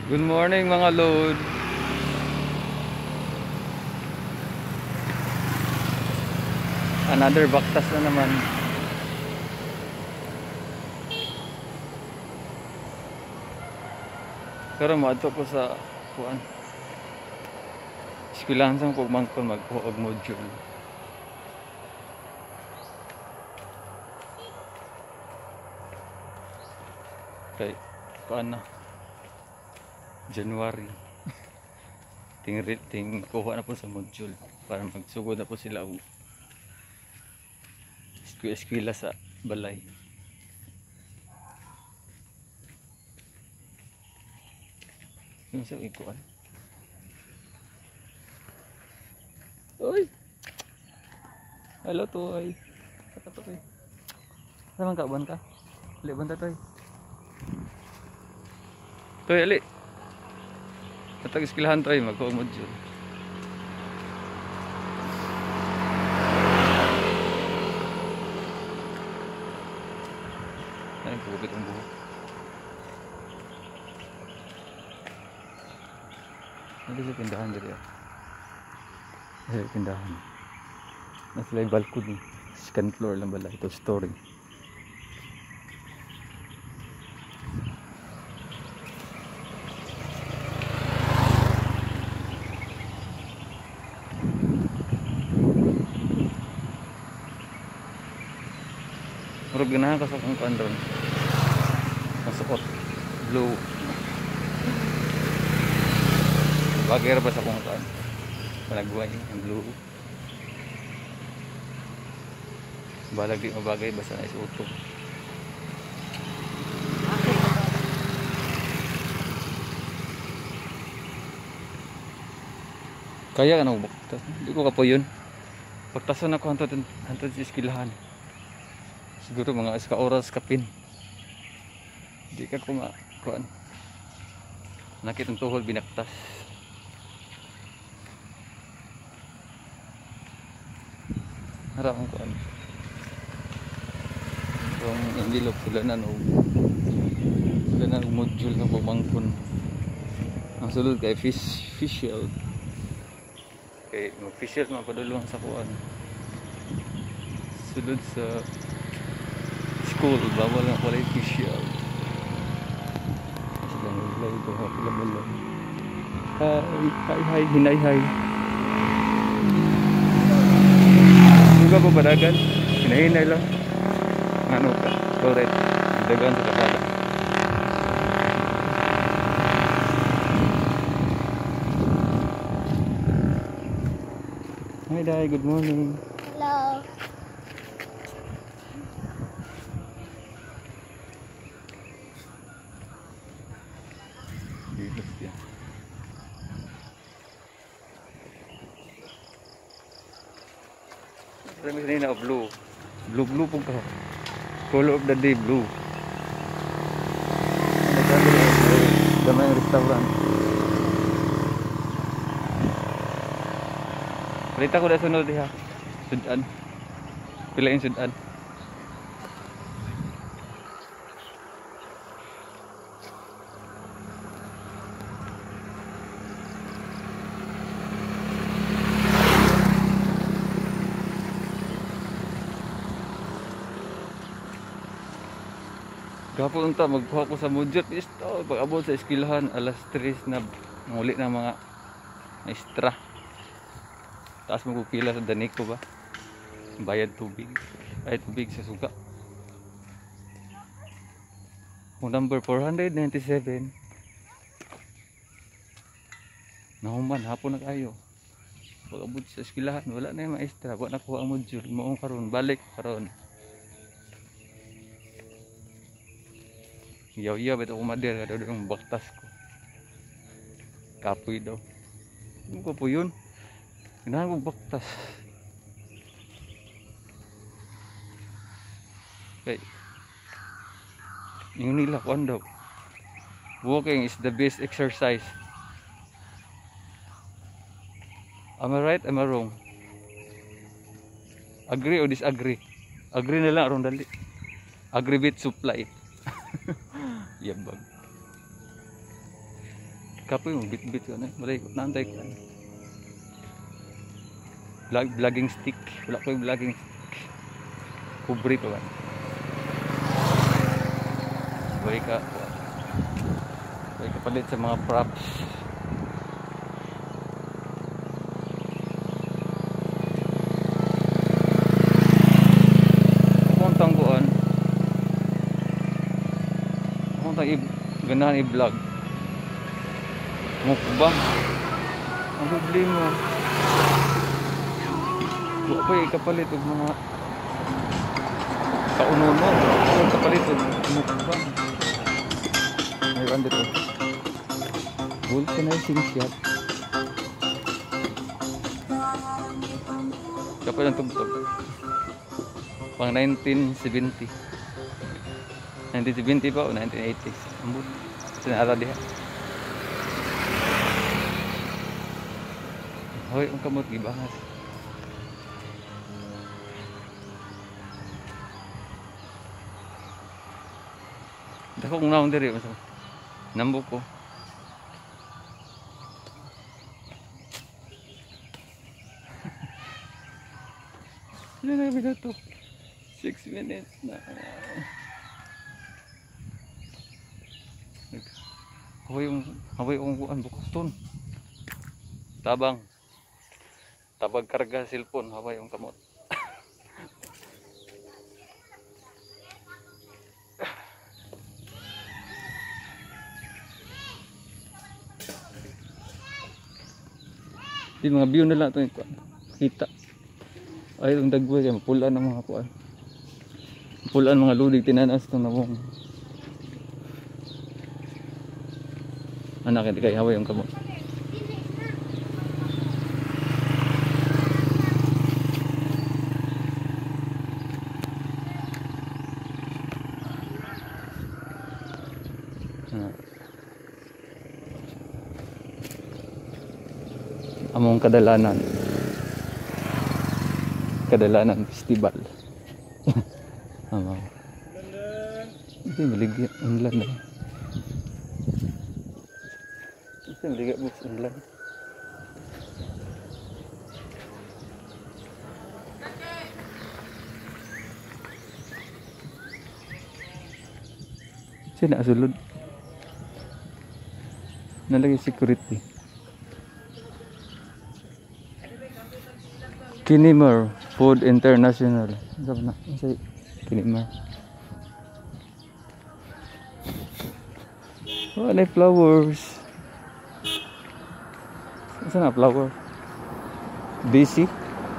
Good morning mga load. Another baktas na naman. Pero maadto ko sa kuan. Eskwelahan sa pagmangkon magkuha og module. Okay, kuan na. January. Ting kuha na po sa module para magsugod na po sila og eskwela sa balay. Yung sa ikuan. Oy. Hello toy. Saka to toy. Saan ka ban ka? Ali ban ta toy. Toy ali. Katag eskwelahan toy magkuha module. Ay, pugit ang buhok. Hindi sa pindahan dito. Ay, pindahan. Nasa may balcony. Second floor lang bala. Ito story. Murag ganahan ka sa kong kandron. Masuot. Blue. Bagay ba sa kong kan? Panagway ang blue. Balag di mabagay basta na isuto. Kaya ano baktas? Hindi ko kapo yun. Pagtasan ako hantod sa eskwelahan. Siguro mga iska oras kapin. Di ka kuan. Nakit ang tuhol binaktas. Harap ang kuan. Kung envelope sila na module ng pagmangkon. Ang sulod kay official. Kay official mapadulong sa kuan. Sulod sa school, bawal nga pala official. Sila nilay ito, pila mo. Hi, hinay, hi. Suga po badagan, hinahinay lang. Ano ka, correct. Dagan sa kapala. Hi, Day, good morning. Hello. Sabi kanina blue po ka. Color of the day blue. Damay ang restaurant. Balita ko na sunod diha. Sudan. Pila yung sudan. Gapon ta magkuha ko sa module isto pag abot sa eskwelahan alas 3 na muli na mga extra. Taas mo kukila sa danig ko ba? Bayad tubig. Ay tubig sa suka. Kung number 497. Nahuman hapon na kayo. Pag abot sa eskwelahan wala na yung mga extra. Wala na kuha ang module. Maong karon balik karon. Yaw-yaw beto kumadir kada yung baktas ko. Kapoy daw. Ano ko po yun? Ganahan ko baktas. Okay. Yung nila kuan daw. Walking is the best exercise. Am I right? Am I wrong? Agree or disagree? Agree na lang aron dali. Agree with supply. Yabag. Kapoy mo bit-bit ko na. Wala ko nantay ko. Vlogging stick. Wala ko yung vlogging stick. Kubre pa ba? Buhay ka palit sa mga props. Puntang kuan. Puntang ganahan i-vlog. Mukbang. Ang problema. Wala pa ikapalit og mga kaunono. Kapalit og mukbang. Mayroon dito. Vulcanizing shop. Kapag ang tugtog. Pang 1970. 1970 pa o 1980s. Ambot. Sinara diha. Hoy, ang kamot gibangas. Dako kung naon diri masama. Nambok ko. Ilan na yung to? 6 minutes na. Haway yung kuan bukton. Tabag karga cellphone, haway yung kamot. Di mga view na lang ito kita. Ay itong dagway kaya mapulaan ng mga kuan. Mapulaan mga ludig tinanas itong namong. Anak hindi kayo haway yung kamot. Among kadalanan festival. Amo. Hindi maligya unlan na. Hindi maligya bus unlan. Sina sulod. Nalagay security. Kinimar Food International. Sabi na, say Kinimar. Oh, may flowers. Saan na flower? Busy?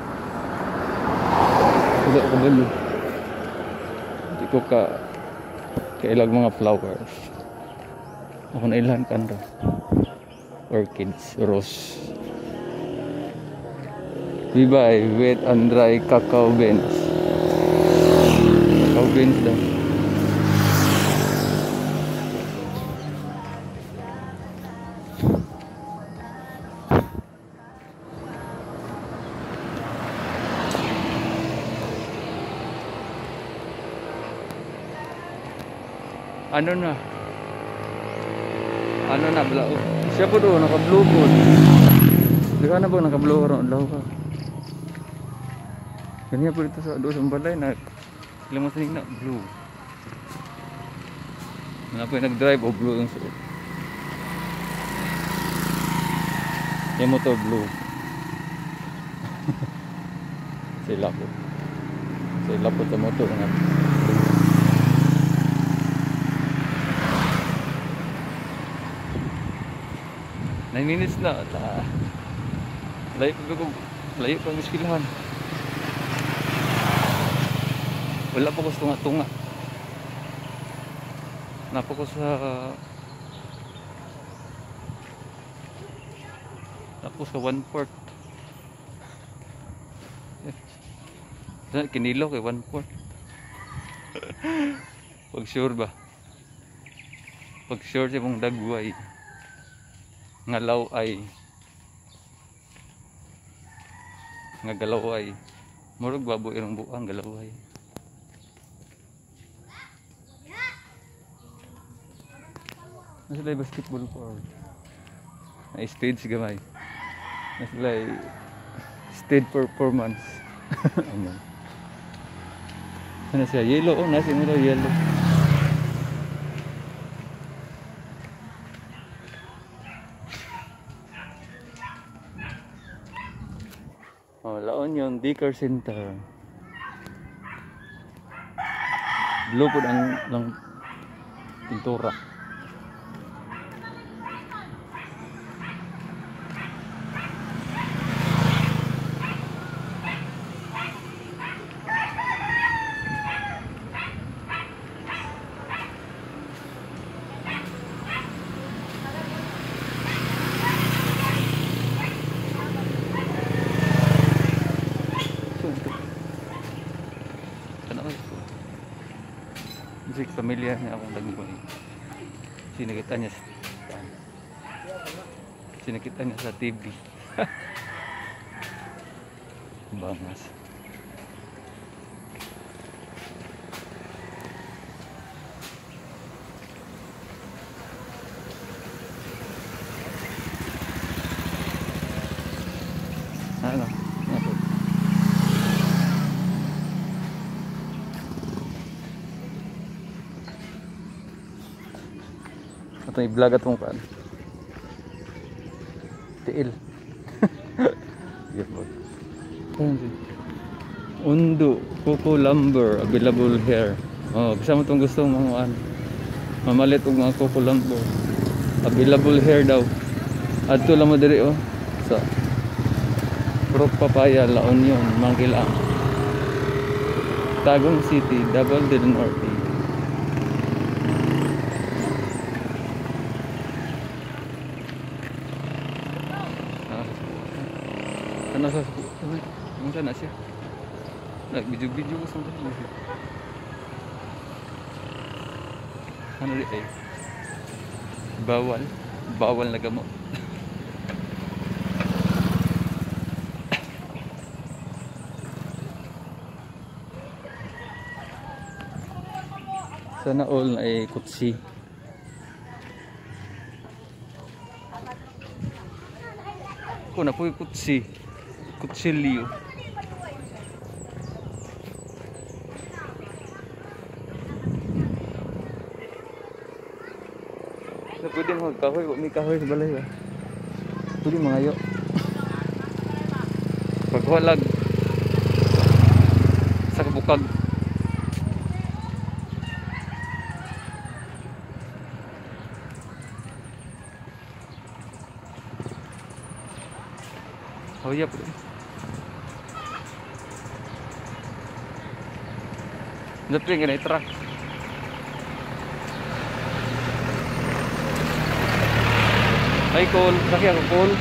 Wala ko balo. Hindi ko kailag mga flowers. Ako na ilan kanda. Orchids, rose. We buy wet and dry cacao beans. Cacao beans daw. Ano na blau. Siya po doon naka-blue po. Di ka na ba naka-blue ron daw ka? Kanya po dito sa doon sa balay na ilang mas na blue. Mga po yung nag-drive o blue yung suot. Yung motor blue. Sila po sa motor nga. 9 minutes na. Layo pa ang iskilahan. Wala pa ko sa tunga. Napa ko sa tapos sa 1/4. Kinilaw kay 1/4. Pag sure ba? Pag sure siya mong dagway. Ngalaw ay nga galaway. Murag baboy irong buang galaway. Nasa tayo basketball court. May stage gamay. Naslay stage performance. Ano? Ano siya? Yellow. Oh, nasa mo daw yellow. Oh, laon yung Dicker Center. Blue po ang pintura. Music pamilya niya akong nagmuli. Sinakita niya sa TV. Bangas. Ano? Ano? Ito yung vlog atong paan. Tiil. Undo, Coco Lumber, available here. Oh, kasama itong gusto mga mamalit og mga Coco Lumber. Available here daw. Adto lang mo diri oh. Sa Prok Papaya, La Union, Mangkilang. Tagum City, Double Del Norte. Ano sa ano na siya? Nag-video ko sa mga. Ano rin eh? Bawal na gamot. Sana all na ay kutsi. Ako na po yung kutsi. Kutsilyo. Na pwede magkahoy, may kahoy sa balay ba? Pwede mangayo. Pagwalag sa kabukag. Oh iya bro. Napin nga na truck. Ay call, sakya ako call.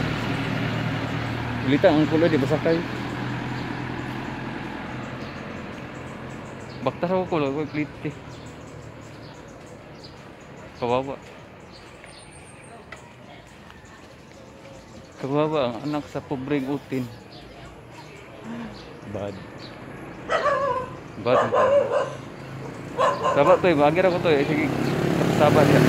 Ulita ang call di basakay. Baktas ako call, ako plite. Kawawa. Kawawa ang anak sa pobreng utin. Bad. Bad ang kawawa. Sabat to eh, bagir ako to eh. Sige, sabat ya.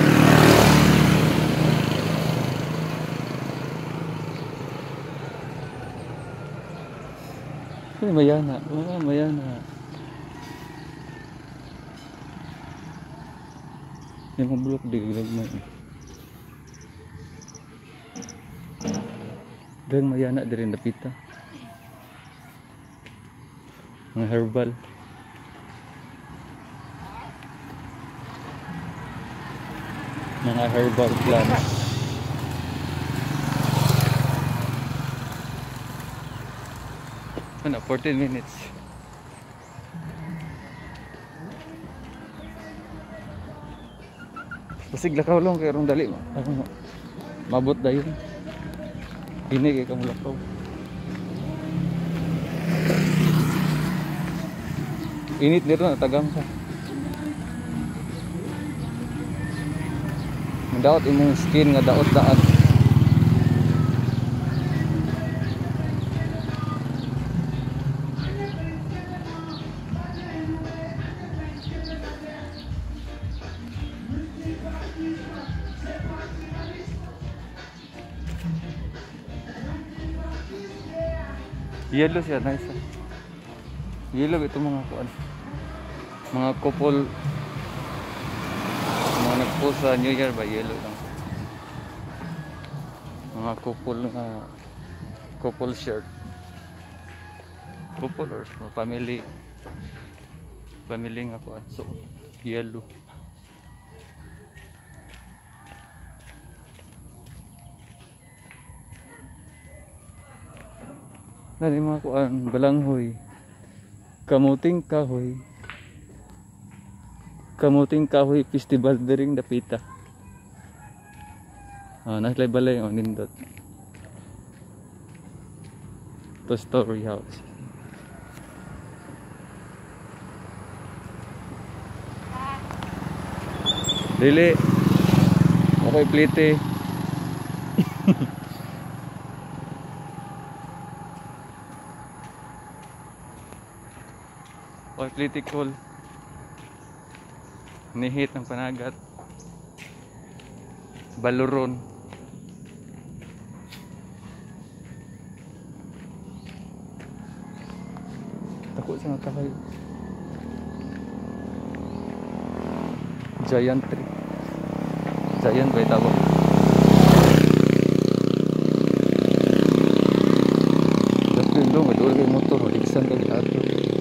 Ay, mayana. Oh, mayana. Yung mga bulok di gagmay. Dahil mayana di rin napita. Mga herbal. Mga herbal plants. Ano, 14 minutes. Pasig lakaw lang kay rong dali. Mabot dayon. Ini kay kamulakaw. Init dito na tagam sa. Daot imong skin nga daot-daot. Yellow siya, nice. Yellow ito mga kuan. Mga couple. Mga nag-post sa New Year ba, yellow lang. Mga couple shirt. Couple or family. Family nga kuan. So, yellow. Nani mga kuan, balanghoy. Kamuting kahoy. Kamuting kahoy festival diring dapita. Naslay balay ang nindot. To story house. Dili. Ako'y plite. Or political nihit ng panagat baluron takot sa mga kahoy giant tree giant ba tawag dati long idol kay motor iksan kay ato.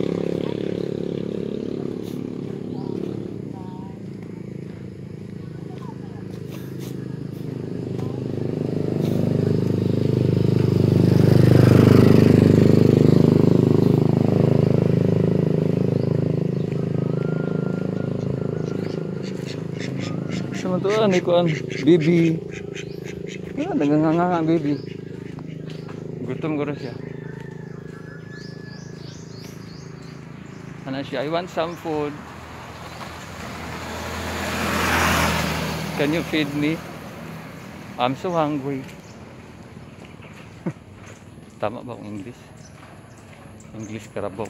Sama to ani kuan baby. Naganganga baby. Gutom guro siya. Ana siya, I want some food. Can you feed me? I'm so hungry. Tama ba ang English? English Karabaw.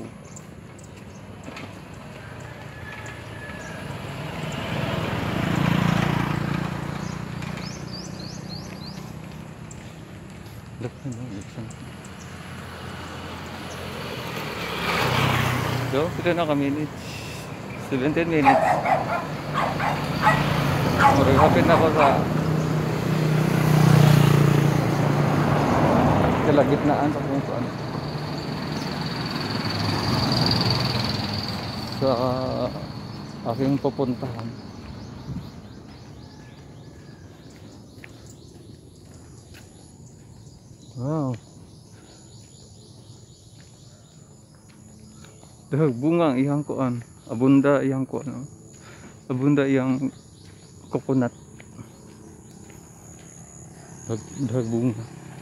So, pila na ka minutes? 17 minutes. Hapit na ako sa kalagitnaan sa kung saan. Sa aking pupuntahan. Wow. Dahag bunga iyang kuan. Abunda iyang kuan. Abunda iyang coconut. Dahag bunga.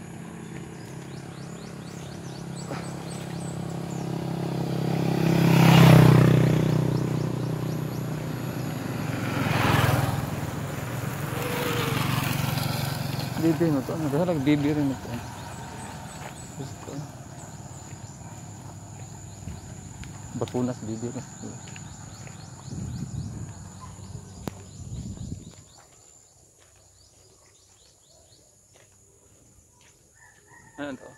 Bibi mo to. Naghalag bibi rin ito. Gusto. Bakunas bibi rin. Ano to?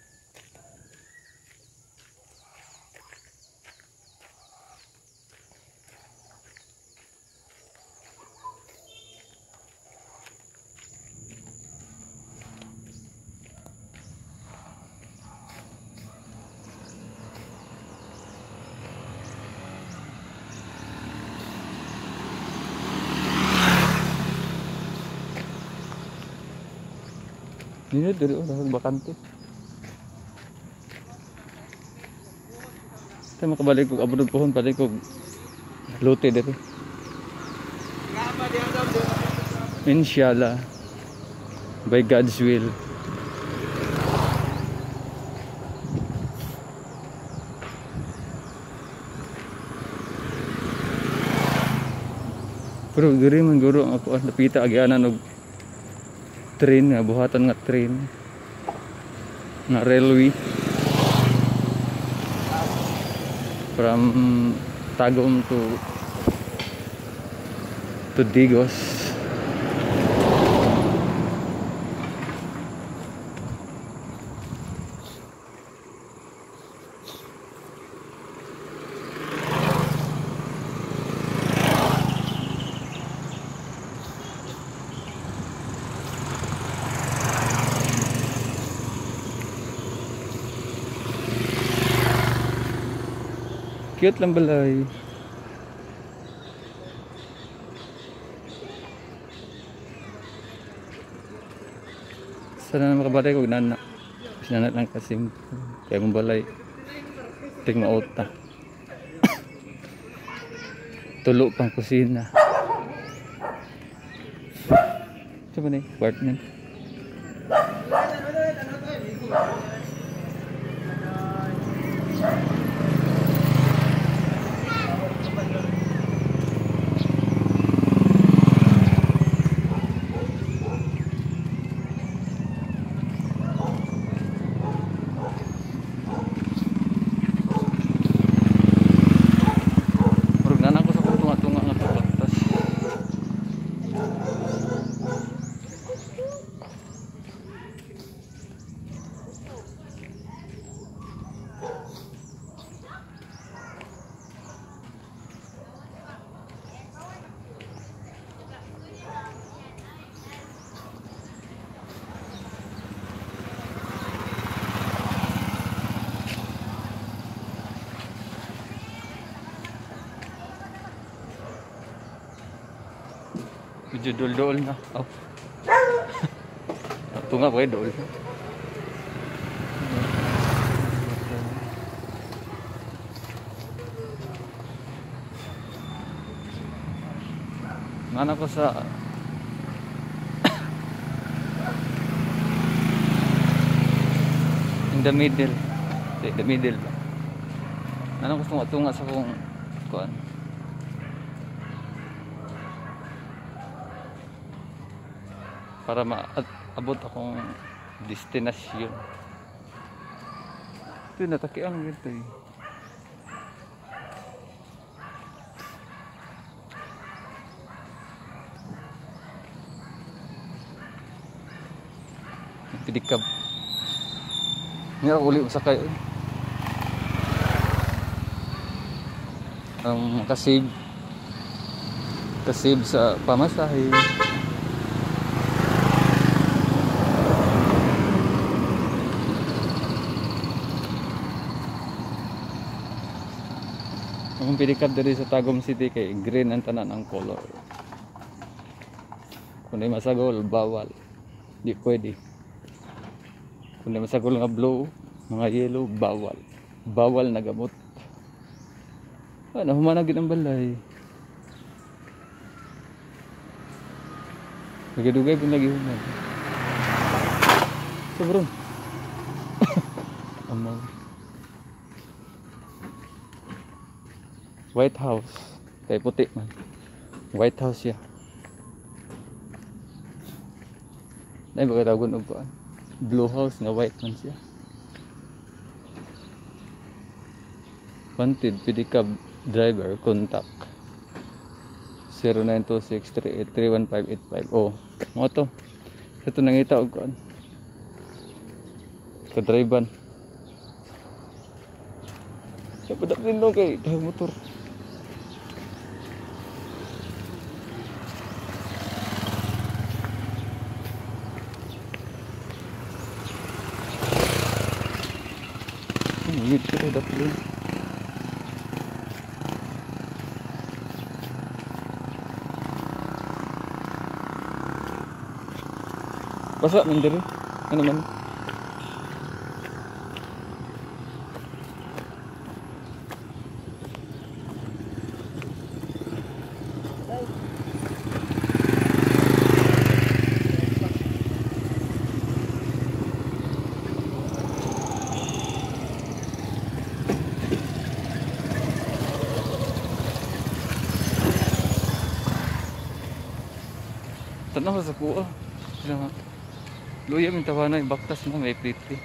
Ini dari orang bakante. Saya mau kembali ke abudul pohon balik ke lote dari. Insyaallah, by God's will. Pero diri man guro ako napita agianan og train nga buhatan nga train nga railway from Tagum to Digos. Cute lang balay. Sana na makabalay ko nana. Sinanat lang kasi kaya mong balay. Ting maota. Tulo pang kusina. Ito ba na apartment? Medyo dol-dol na. Oh. Ito nga ba dol? Mana ko sa in the middle. The middle ba? Ano ko tunga sa kung kuan. Para maabot akong destinasyon. Ito natakian gito eh. Pidikab. Nga uli sa kayo. Kasib sa pamasahe. Ang pidikab dari sa Tagum City kay green ang tanan ang color. Kung di masagol, bawal. Di pwede. Kung di masagol nga blue, mga yellow, bawal. Bawal na gamot. Ano, humanagin ang balay. Nagidugay pong lagi humag. Sobrang. Amaw. White House. Kaya puti man. White House siya. Dahil baka tawag ko pa. Blue House na white man siya. Wanted, pedicab driver, contact 092638315585. Oh, mo to. Ito nangita og kuan. Kadriban. Sa padak din no kay daw motor. Ini kita dapat dulu. Pasok mandiri. Ano man? Tanong sa kuha. Sila nga. Luya yung tawanan, yung baktas mo, may pretty.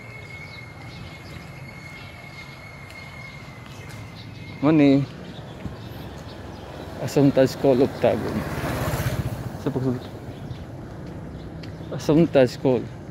Mani. Assumpta School of Tagum. Sa pagsulit. Assumpta School.